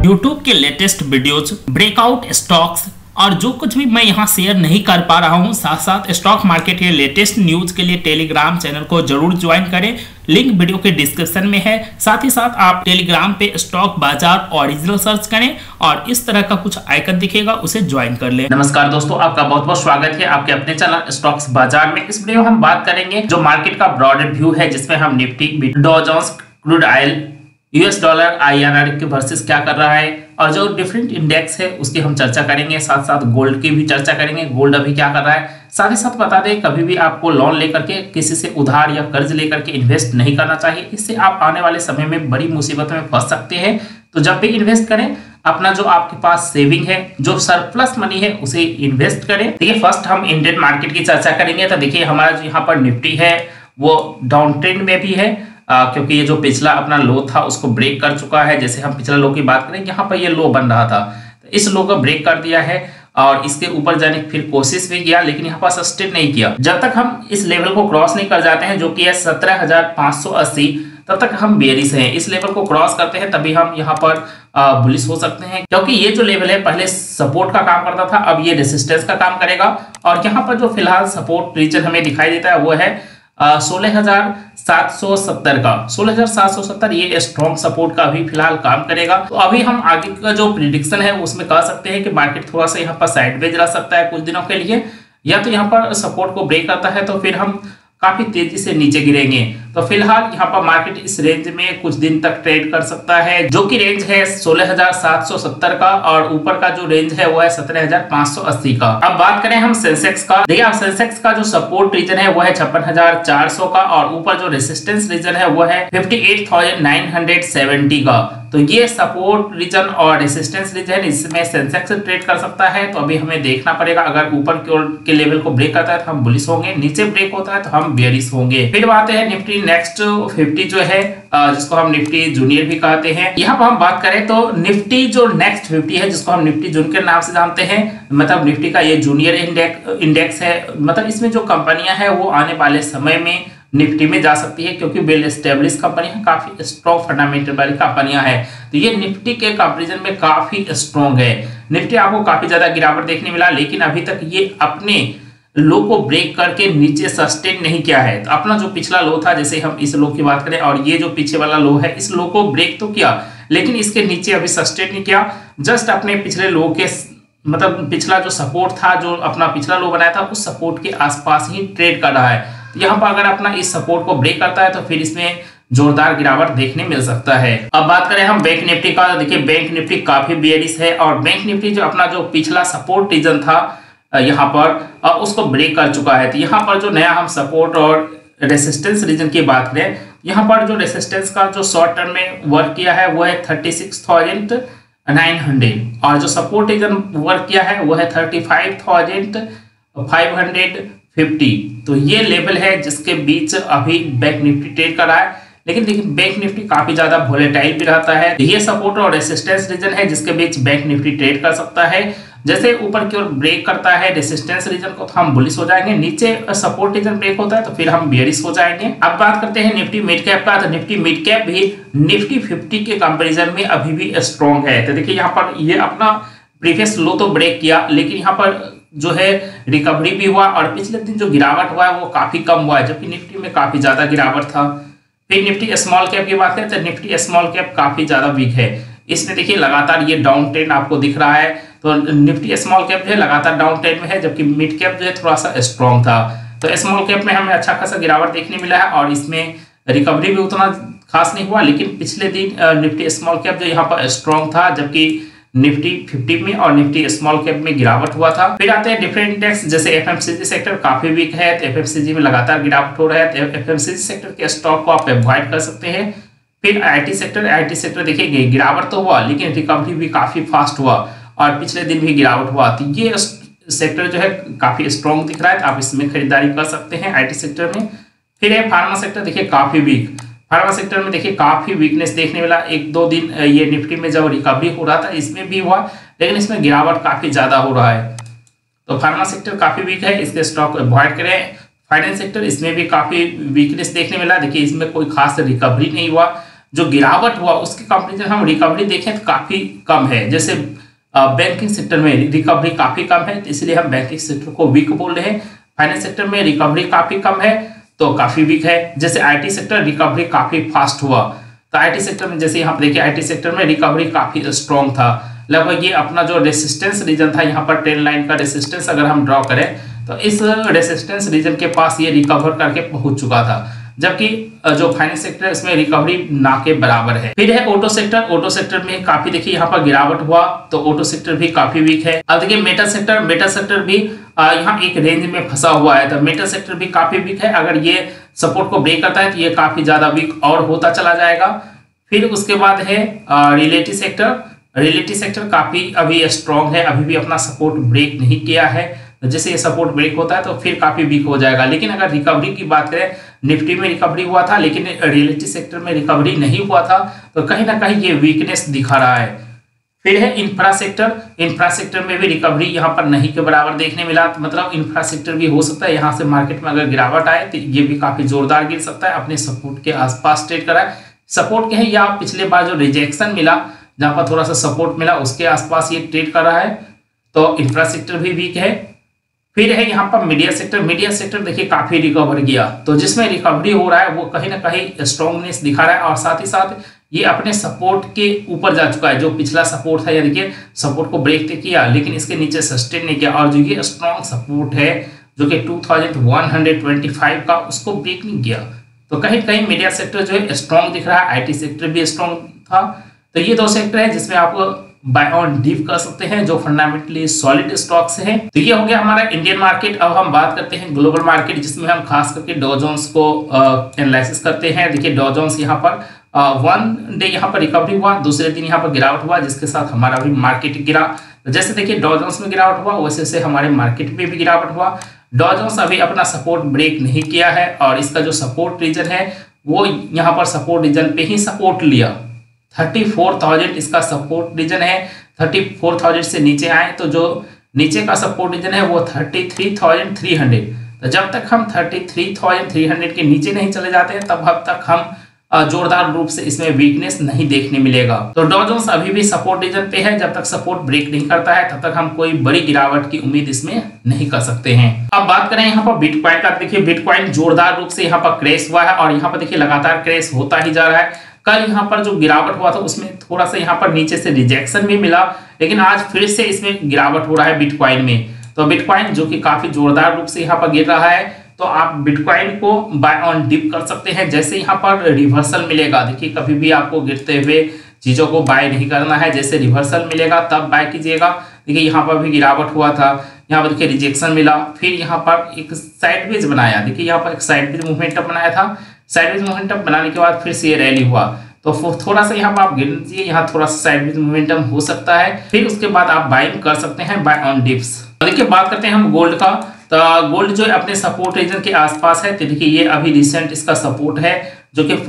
YouTube के latest videos, breakout stocks और जो कुछ भी मैं यहाँ शेयर नहीं कर पा रहा हूँ, साथ साथ स्टॉक मार्केट के लेटेस्ट न्यूज के लिए टेलीग्राम चैनल को जरूर ज्वाइन करें। लिंक वीडियो के डिस्क्रिप्शन में है। साथ ही साथ आप टेलीग्राम पे स्टॉक बाजार ओरिजिनल सर्च करें और इस तरह का कुछ आइकन दिखेगा, उसे ज्वाइन कर लें। नमस्कार दोस्तों, आपका बहुत बहुत स्वागत है आपके अपने चैनल स्टॉक्स बाजार में। इस वीडियो में हम बात करेंगे जो मार्केट का ब्रॉडर व्यू है, जिसमें हम Nifty, Dow Jones, crude oil, US dollar, INR के वर्सेस क्या कर रहा है और जो डिफरेंट इंडेक्स है उसकी हम चर्चा करेंगे। साथ साथ गोल्ड की भी चर्चा करेंगे, गोल्ड अभी क्या कर रहा है। साथ ही साथ बता दें, कभी भी आपको लोन लेकर के किसी से उधार या कर्ज लेकर के इन्वेस्ट नहीं करना चाहिए। इससे आप आने वाले समय में बड़ी मुसीबत में फंस सकते हैं। तो जब भी इन्वेस्ट करें, अपना जो आपके पास सेविंग है, जो सरप्लस मनी है, उसे इन्वेस्ट करें। देखिए, फर्स्ट हम इंडियन मार्केट की चर्चा करेंगे। तो देखिए, हमारा जो यहाँ पर निफ्टी है वो डाउन ट्रेंड में भी है, क्योंकि ये जो पिछला अपना लो था उसको ब्रेक कर चुका है। जैसे हम पिछला लो की बात करें, यहाँ पर ये लो बन रहा था, तो इस लो को ब्रेक कर दिया है और इसके ऊपर जाने की फिर कोशिश भी किया, लेकिन यहाँ पर सस्टेन नहीं किया। जब तक हम इस लेवल को क्रॉस नहीं कर जाते हैं, जो कि है 17,580, तब तक हम बेयरिश हैं। इस लेवल को क्रॉस करते हैं तभी हम यहाँ पर बुलिश हो सकते हैं, क्योंकि ये जो लेवल है पहले सपोर्ट का काम करता था, अब ये रेसिस्टेंस का काम करेगा। और यहाँ पर जो फिलहाल सपोर्ट रीजन हमें दिखाई देता है वो है 16,770 का। 16,770 ये स्ट्रॉन्ग सपोर्ट का अभी फिलहाल काम करेगा। तो अभी हम आगे का जो प्रिडिक्शन है उसमें कह सकते हैं कि मार्केट थोड़ा सा यहाँ पर साइडवेज रह सकता है कुछ दिनों के लिए, या तो यहाँ पर सपोर्ट को ब्रेक करता है तो फिर हम काफी तेजी से नीचे गिरेंगे। तो फिलहाल यहाँ पर मार्केट इस रेंज में कुछ दिन तक ट्रेड कर सकता है, जो कि रेंज है 16,770 का, और ऊपर का जो रेंज है वो है 17,580 का। अब बात करें हम सेंसेक्स का। देखिए, आप सेंसेक्स का जो सपोर्ट रीजन है वो है 56,400 का, और ऊपर जो रेसिस्टेंस रीजन है वो है 58,970 का। तो ये सपोर्ट रीजन और रेसिस्टेंस रीजन, इसमें सेंसेक्स ट्रेड कर सकता है। तो अभी हमें देखना पड़ेगा, अगर ऊपर के लेवल को ब्रेक करता है तो हम बुलिश होंगे, नीचे ब्रेक होता है तो हम बेयरिश होंगे। फिर बात है निफ्टी नेक्स्ट 50 जो है, जिसको हम निफ्टी जूनियर भी कहते हैं। यहाँ पर हम बात करें तो निफ्टी जो नेक्स्ट 50 है, जिसको हम निफ्टी जूनियर के नाम से जानते हैं, मतलब निफ्टी का ये जूनियर इंडेक्स है। मतलब इसमें जो कंपनियां हैं वो आने वाले समय में निफ्टी में जा सकती है, क्योंकि वेल एस्टेब्लिश कंपनी है, काफी स्ट्रॉन्ग फंडामेंटल वाली कंपनियां हैं। तो ये निफ्टी के कंपैरिजन में काफी स्ट्रॉन्ग है। निफ्टी आपको काफी ज्यादा गिरावट देखने मिला, लेकिन अभी तक ये अपने लो को ब्रेक करके नीचे सस्टेन नहीं किया है। तो अपना जो पिछला लो था, जैसे हम इस लो की बात करें और ये जो पीछे वाला लो है, इस लो को ब्रेक तो किया, लेकिन इसके नीचे अभी सस्टेन नहीं किया। जस्ट अपने पिछले लो के, मतलब पिछला जो सपोर्ट था, जो अपना पिछला लो बनाया था, उस सपोर्ट के आसपास ही ट्रेड कर रहा है। यहाँ पर अगर अपना इस सपोर्ट को ब्रेक करता है तो फिर इसमें जोरदार गिरावट देखने मिल सकता है। अब बात करें हम बैंक निफ्टी का। देखिए, बैंक निफ्टी काफी बेयरिश है, और बैंक निफ्टी जो अपना जो पिछला सपोर्ट रीजन था यहाँ पर, उसको ब्रेक कर चुका है। तो यहाँ पर जो नया हम सपोर्ट और रेसिस्टेंस रीजन की बात करें, यहाँ पर जो रेसिस्टेंस का जो शॉर्ट टर्म में वर्क किया है वो है 36,900, और जो सपोर्ट रीजन वर्क किया है वो है 35,550। तो ये लेवल है जिसके बीच अभी बैंक निफ्टी ट्रेड कर रहा है। लेकिन देखिए, बैंक निफ्टी काफी ज्यादा वोलेटाइल भी रहता है। ये सपोर्ट और रेसिस्टेंस रीजन है जिसके बीच बैंक निफ्टी ट्रेड कर सकता है। जैसे ऊपर की ओर ब्रेक करता है रेसिस्टेंस रीजन को तो हम बुलिश हो जाएंगे, नीचे सपोर्ट रीजन ब्रेक होता है तो फिर हम बेयरिश हो जाएंगे। अब बात करते हैं निफ्टी मिड कैप का। तो निफ्टी मिड कैप भी निफ्टी 50 के कंपैरिजन में अभी भी स्ट्रॉन्ग है। तो देखिए, यहाँ पर ये अपना प्रीवियस लो तो ब्रेक किया, लेकिन यहाँ पर जो है रिकवरी भी हुआ, और पिछले दिन जो गिरावट हुआ है वो काफी कम हुआ है, जबकि निफ्टी में काफी ज्यादा गिरावट था। फिर निफ्टी स्मॉल कैप की बात करें तो निफ्टी स्मॉल कैप काफी ज्यादा वीक है। इसमें देखिए लगातार ये डाउन ट्रेंड आपको दिख रहा है। तो निफ्टी स्मॉल कैप जो है लगातार डाउन ट्रेंड में है, जबकि मिड कैप जो है थोड़ा सा स्ट्रॉन्ग था। तो स्मॉल कैप में हमें अच्छा खासा गिरावट देखने मिला है, और इसमें रिकवरी भी उतना खास नहीं हुआ। लेकिन पिछले दिन निफ्टी स्मॉल कैप जो यहाँ पर स्ट्रॉन्ग था, जबकि निफ्टी 50 में और निफ्टी स्मॉल कैप में गिरावट हुआ था। फिर आते हैं डिफरेंट इंडेक्स, जैसे एफएमसीजी सेक्टर काफी वीक है, तो एफएमसीजी में लगातार गिरावट हो रहा है। तो एफएमसीजी सेक्टर के स्टॉक को आप अवॉइड कर सकते हैं। फिर आईटी सेक्टर देखिए, गिरावट तो हुआ लेकिन रिकवरी भी काफी फास्ट हुआ, और पिछले दिन भी गिरावट हुआ। तो ये सेक्टर जो है काफी स्ट्रॉन्ग दिख रहा है, तो आप इसमें खरीदारी कर सकते हैं आईटी सेक्टर में। फिर है फार्मा सेक्टर, देखिए काफी वीक। फार्मा सेक्टर में देखिए काफी वीकनेस देखने मिला। एक दो दिन ये निफ्टी में जब रिकवरी हो रहा था इसमें भी हुआ, लेकिन इसमें गिरावट काफी ज्यादा हो रहा है। तो फार्मा सेक्टर काफी वीक है, इसके स्टॉक अवॉइड करें। फाइनेंस सेक्टर, इसमें भी काफी वीकनेस देखने मिला। देखिए, इसमें कोई खास रिकवरी नहीं हुआ, जो गिरावट हुआ उसके कंपेरिजन हम रिकवरी देखें तो काफी कम है। जैसे बैंकिंग सेक्टर में रिकवरी काफी कम है, इसलिए हम बैंकिंग सेक्टर को वीक बोल रहे हैं। फाइनेंस सेक्टर में रिकवरी काफी कम है तो काफी वीक है। जैसे आईटी सेक्टर रिकवरी काफी फास्ट हुआ, तो आईटी सेक्टर में जैसे यहाँ पर देखिए आईटी सेक्टर में रिकवरी काफी स्ट्रॉन्ग था। लगभग ये अपना जो रेसिस्टेंस रीजन था, यहाँ पर ट्रेंड लाइन का रेसिस्टेंस अगर हम ड्रॉ करें तो इस रेसिस्टेंस रीजन के पास ये रिकवर करके पहुंच चुका था, जबकि जो फाइनेंस सेक्टर है इसमें रिकवरी ना के बराबर है। फिर है ऑटो सेक्टर। ऑटो सेक्टर में काफी देखिए यहाँ पर गिरावट हुआ, तो ऑटो सेक्टर भी काफी वीक है। अब देखिए मेटल सेक्टर, मेटल सेक्टर भी यहाँ एक रेंज में फंसा हुआ है, तो मेटल सेक्टर भी काफी वीक है। अगर ये सपोर्ट को ब्रेक करता है तो ये काफी ज्यादा वीक और होता चला जाएगा। फिर उसके बाद है रियलिटी सेक्टर। रियलिटी सेक्टर काफी अभी स्ट्रॉन्ग है, अभी भी अपना सपोर्ट ब्रेक नहीं किया है। तो जैसे ये सपोर्ट ब्रेक होता है तो फिर काफी वीक हो जाएगा। लेकिन अगर रिकवरी की बात करें, निफ्टी में रिकवरी हुआ था लेकिन रियलिटी सेक्टर में रिकवरी नहीं हुआ था, तो कहीं ना कहीं ये वीकनेस दिखा रहा है। फिर है इंफ्रा सेक्टर। इंफ्रा सेक्टर में भी रिकवरी यहाँ पर नहीं के बराबर देखने मिला, तो मतलब इंफ्रा सेक्टर भी हो सकता है यहाँ से मार्केट में अगर गिरावट आए तो ये भी काफी जोरदार गिर सकता है, अपने सपोर्ट के आसपास ट्रेड करा है। सपोर्ट के है या पिछले बार जो रिजेक्शन मिला जहां पर थोड़ा सा सपोर्ट मिला उसके आसपास ये ट्रेड कर रहा है, तो इंफ्रा सेक्टर भी वीक है। फिर है यहाँ पर मीडिया सेक्टर। मीडिया सेक्टर देखिए काफी रिकवर किया, तो जिसमें रिकवरी हो रहा है वो कहीं ना कहीं स्ट्रॉन्गनेस दिखा रहा है और साथ ही साथ ये अपने सपोर्ट के ऊपर जा चुका है। जो पिछला सपोर्ट था, या देखिए सपोर्ट को ब्रेक तो किया लेकिन इसके नीचे सस्टेन नहीं किया, और जो ये स्ट्रॉन्ग सपोर्ट है जो कि 2125 का, उसको ब्रेक नहीं किया। तो कहीं कहीं मीडिया सेक्टर जो है स्ट्रॉन्ग दिख रहा है, आईटी सेक्टर भी स्ट्रॉन्ग था। तो ये दो सेक्टर है जिसमें आप बाय ऑन डिप कर सकते हैं, जो फंडामेंटली सॉलिड स्टॉक्स हैं। तो ये हो गया हमारा इंडियन मार्केट। अब हम बात करते हैं ग्लोबल मार्केट, जिसमें हम खास करके डॉ जोन्स को एनालिसिस करते हैं। देखिए डॉ जोन्स यहाँ पर वन डे यहाँ पर रिकवरी हुआ, दूसरे दिन यहाँ पर गिरावट हुआ, जिसके साथ हमारा भी मार्केट गिरा। तो जैसे देखिए डॉ जोन्स में गिरावट हुआ वैसे से हमारे मार्केट में भी गिरावट हुआ। डॉ जोन्स अभी अपना सपोर्ट ब्रेक नहीं किया है और इसका जो सपोर्ट रीजन है वो यहाँ पर सपोर्ट रीजन पे ही सपोर्ट लिया। 34,000 इसका सपोर्ट रीजन है। 34,000 से नीचे आए तो जो नीचे का सपोर्ट रीजन है वो 33,300। तो जब तक हम 33,300 के नीचे नहीं चले जाते हैं तब तक हम जोरदार रूप से इसमें वीकनेस नहीं देखने मिलेगा। तो डॉ जोन्स अभी भी सपोर्ट रीजन पे है, जब तक सपोर्ट ब्रेक नहीं करता है तब तक हम कोई बड़ी गिरावट की उम्मीद इसमें नहीं कर सकते हैं। अब बात करें यहाँ पर बिटकॉइन का। देखिए बिटकॉइन जोरदार रूप से यहाँ पर क्रैश हुआ है और यहाँ पर देखिए लगातार क्रैश होता ही जा रहा है। कल यहाँ पर जो गिरावट हुआ था उसमें थोड़ा सा यहाँ पर नीचे से रिजेक्शन भी मिला, लेकिन आज फिर से इसमें गिरावट हो रहा है बिटकॉइन में। तो बिटकॉइन जो कि काफी जोरदार रूप से यहाँ पर गिर रहा है, तो आप बिटकॉइन को बाय ऑन डिप कर सकते हैं। जैसे यहाँ पर रिवर्सल मिलेगा, देखिए कभी भी आपको गिरते हुए चीजों को बाय नहीं करना है, जैसे रिवर्सल मिलेगा तब बाय कीजिएगा। देखिए यहाँ पर भी गिरावट हुआ था, यहाँ पर देखिए रिजेक्शन मिला, फिर यहाँ पर एक साइडवेज बनाया। देखिए यहाँ पर एक साइडवेज मूवमेंटम बनाया था, साइडवेज मोमेंटम बनाने के बाद फिर से ये रैली हुआ, तो थोड़ा सा यहाँ पर आप गिर दीजिए, यहाँ थोड़ा सा साइडवेज मोमेंटम हो सकता है, फिर उसके बाद आप बाइंग कर सकते हैं बाय ऑन डिप्स। देखिए बात करते हैं हम गोल्ड का। तो गोल्ड जो है अपने सपोर्ट रीजन के आसपास है। तो देखिए ये अभी रिसेंट इसका सपोर्ट है जो कि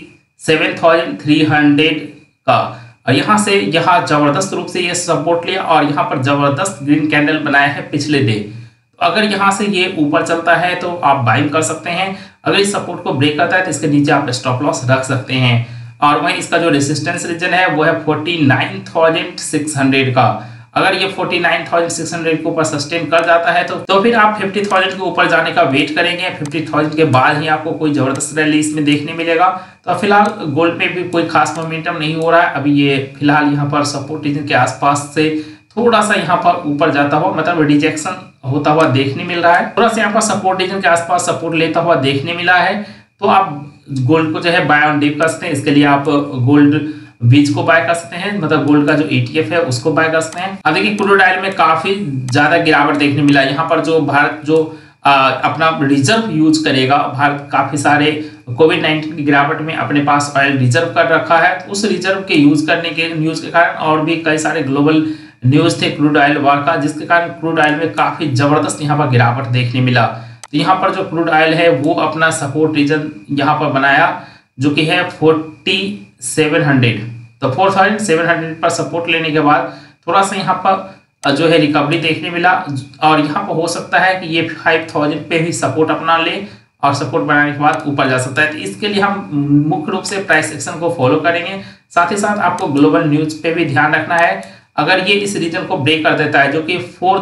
47,300 का, और यहाँ से यहाँ जबरदस्त रूप से ये सपोर्ट लिया और यहाँ पर जबरदस्त ग्रीन कैंडल बनाया है पिछले डे। तो अगर यहाँ से ये ऊपर चलता है तो आप बाइंग कर सकते हैं। अगर इस सपोर्ट को ब्रेक करता है तो इसके नीचे आप स्टॉप लॉस रख सकते हैं। और वहीं इसका जो रेजिस्टेंस रीजन है वो है 49,600 का। अगर ये 49,600 के ऊपर सस्टेन कर जाता है तो फिर आप 50,000 के ऊपर जाने का वेट करेंगे। 50,000 के बाद ही आपको कोई जबरदस्त रैली इसमें देखने मिलेगा। तो फिलहाल गोल्ड पे भी कोई खास मोमेंटम नहीं हो रहा है। अभी ये फिलहाल यहाँ पर सपोर्ट रीजन के आसपास से थोड़ा सा यहाँ पर ऊपर जाता हुआ, मतलब रिजेक्शन होता हुआ देखने मिल रहा है। थोड़ा सा यहाँ पर सपोर्ट रीजन के आसपास सपोर्ट लेता हुआ देखने मिला है। तो आप गोल्ड को जो है बाय ऑन डिप कर सकते हैं। इसके लिए आप गोल्ड बीज को बाय कर सकते हैं, मतलब गोल्ड का जो ETF है उसको बाय कर सकते हैं। अब देखिए क्रूड ऑयल में काफी ज्यादा गिरावट देखने मिला। यहाँ पर जो भारत जो अपना रिजर्व यूज करेगा, भारत काफी सारे कोविड-19 की गिरावट में अपने पास ऑयल रिजर्व कर रखा है। तो उस रिजर्व के यूज करने के न्यूज के कारण और भी कई सारे ग्लोबल न्यूज थे क्रूड ऑयल वार का, जिसके कारण क्रूड ऑयल में काफी जबरदस्त यहाँ पर गिरावट देखने मिला। तो यहाँ पर जो क्रूड ऑयल है वो अपना सपोर्ट रीजन यहाँ पर बनाया जो कि है 4700। तो 4700 पर सपोर्ट लेने के बाद थोड़ा सा यहाँ पर जो है रिकवरी देखने मिला और यहाँ पर हो सकता है कि ये 5000 पे भी सपोर्ट अपना ले और सपोर्ट बनाने के बाद ऊपर जा सकता है। तो इसके लिए हम मुख्य रूप से प्राइस एक्शन को फॉलो करेंगे। साथ ही साथ आपको ग्लोबल न्यूज पे भी ध्यान रखना है। अगर ये इस रीजन को ब्रेक कर देता है जो कि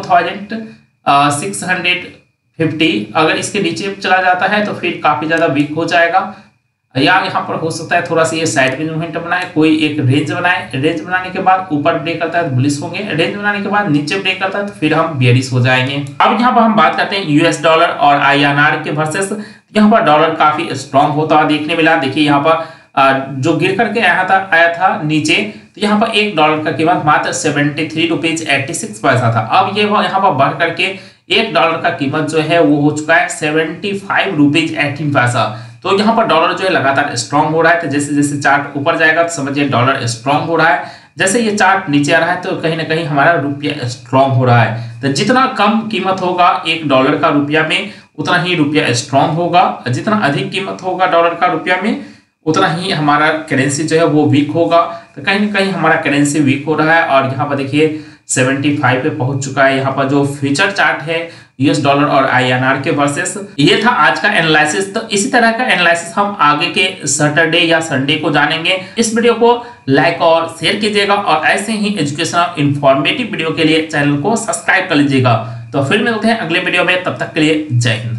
4650, अगर इसके नीचे चला जाता है तो फिर काफी ज्यादा वीक हो जाएगा, या यहाँ पर हो सकता है थोड़ा सा ये साइड में मोमेंटम बनाए, कोई एक रेंज बनाए, रेंज बनाने के बाद ऊपर ब्रेक करता है तो बुलिश होंगे, रेंज बनाने के बाद नीचे ब्रेक करता है तो फिर हम बेयरिश हो जाएंगे। अब यहाँ पर हम बात करते हैं यूएस डॉलर और INR के वर्सेस। यहाँ पर डॉलर काफी स्ट्रांग होता हुआ देखने मिला। देखिए यहाँ पर जो गिर करके आया था नीचे, तो यहाँ पर $1 का कीमत मात्र 73 रुपीज 86 पैसा था। अब ये यहाँ पर बढ़ करके $1 का कीमत जो है वो हो चुका है 75 रुपीज 18 पैसा। तो यहाँ पर डॉलर जो है लगातार स्ट्रांग हो रहा है। तो जैसे जैसे चार्ट ऊपर जाएगा तो समझिए डॉलर स्ट्रांग हो रहा है, जैसे ये चार्ट नीचे आ रहा है तो कहीं ना कहीं हमारा रुपया स्ट्रांग हो रहा है। तो जितना कम कीमत होगा $1 का रुपया में उतना ही रुपया स्ट्रांग होगा, जितना अधिक कीमत होगा डॉलर का रुपया में उतना ही हमारा करेंसी जो है वो वीक होगा। तो कहीं ना कहीं हमारा करेंसी वीक हो रहा है और यहाँ पर देखिए 75 पे पहुंच चुका है। यहाँ पर जो फ्यूचर चार्ट है यूएस डॉलर और INR के वर्सेस। ये था आज का एनालिसिस। तो इसी तरह का एनालिसिस हम आगे के सैटरडे या संडे को जानेंगे। इस वीडियो को लाइक और शेयर कीजिएगा और ऐसे ही एजुकेशनल इंफॉर्मेटिव वीडियो के लिए चैनल को सब्सक्राइब कर लीजिएगा। तो फिर मिलते हैं अगले वीडियो में, तब तक के लिए जय हिंद।